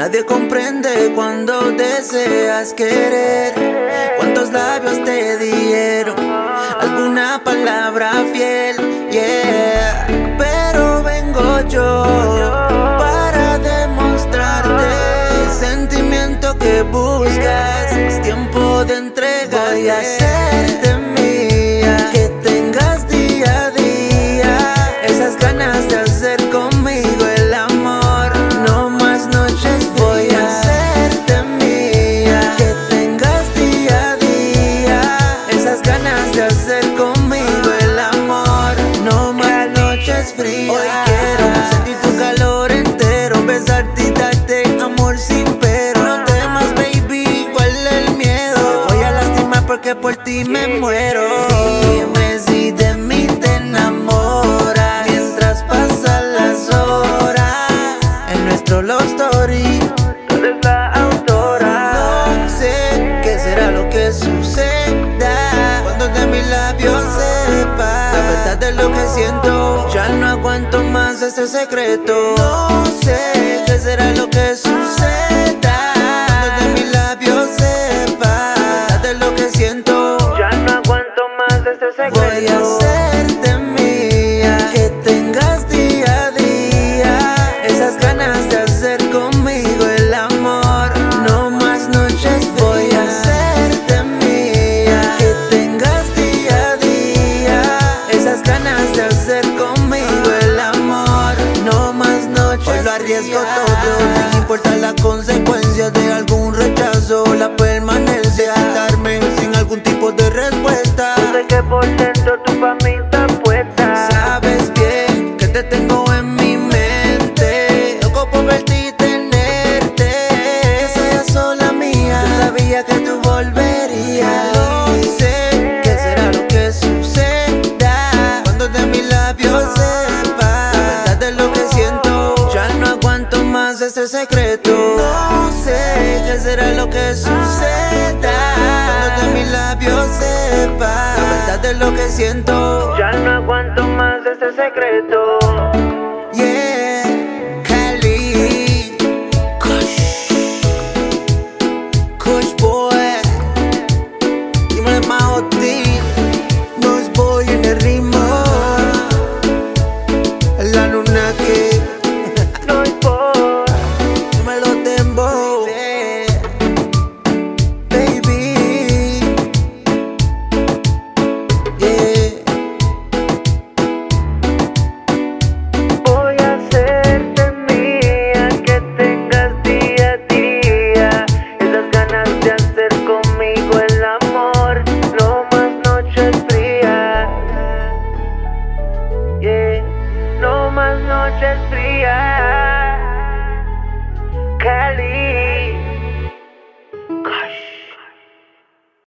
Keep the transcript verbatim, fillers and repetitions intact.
Nadie comprende cuando deseas querer. Cuántos labios te dieron alguna palabra fiel, yeah. Pero vengo yo para demostrarte el sentimiento que buscas. Es tiempo de entrega. Voy a hacerte mía, que tengas día a día esas ganas de hacer conmigo el amor. No más noches frías. Voy a hacerte mía, que tengas día a día esas ganas de hacer conmigo el amor. No más noches frías. Hoy quiero sentir tu calor entero, besarte y darte amor sin pero. No temas, baby, igual el miedo. Voy a lastimar porque por ti me muero. Dime si de mí te enamoras mientras pasan las horas. En nuestro love story tú eres la autora. No sé qué será lo que suceda cuando de mis labios sepa la verdad de lo que siento. Ya no aguanto más este secreto. No sé qué será lo que suceda cuando de mis labios sepa la verdad de lo que siento. Ya no aguanto más este secreto. Voy a hacerte mía, que tengas día a día esas ganas de hacer conmigo el amor. No más noches frías. Voy a hacerte mía, que tengas día a día esas ganas de hacer conmigo el amor. No más noches. Hoy lo arriesgo todo, sin importar las consecuencias de algún rechazo. La permanencia, darme sin algún tipo de respuesta. Yo sé que por dentro tu pa' mí está puesta. Sabes bien que te tengo en mi mente, loco por verte y tenerte, que seas sola mía. Yo sabía que tú volverías. No sé qué será lo que suceda cuando de mis labios sepa la verdad de lo que siento. Ya no aguanto más este secreto. No sé qué será lo que suceda cuando de mis labios sepa la verdad de lo que siento. Ya no aguanto más este secreto. Yeah, Cali, Kush, Kush boy, dímelo más hostil, no es boy en el ritmo, la luna que, No importa. dímelo tembo, baby, yeah. Voy a hacerte mía, que tengas día a día esas ganas de hacer conmigo el amor. No más noches frías, yeah. No más noches frías, Cali.